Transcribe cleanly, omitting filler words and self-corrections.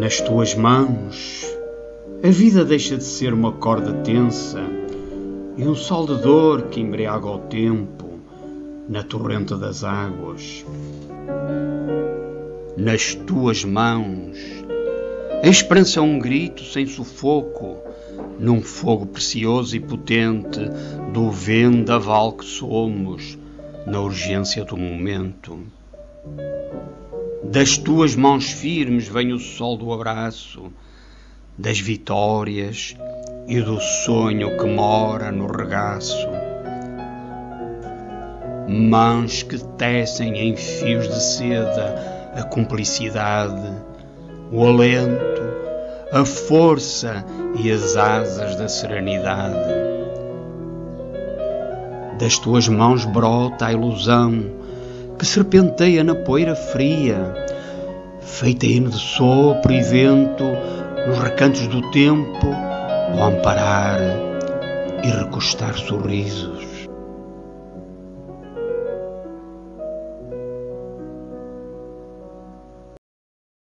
Nas tuas mãos, a vida deixa de ser uma corda tensa e um sol de dor que embriaga o tempo na torrente das águas. Nas tuas mãos, a esperança é um grito sem sufoco num fogo precioso e potente do vendaval que somos na urgência do momento. Das tuas mãos firmes vem o sol do abraço, das vitórias e do sonho que mora no regaço. Mãos que tecem em fios de seda a cumplicidade, o alento, a força e as asas da serenidade. Das tuas mãos brota a ilusão que serpenteia na poeira fria, feita hino de sopro e vento nos recantos do tempo, ao amparar e recostar sorrisos.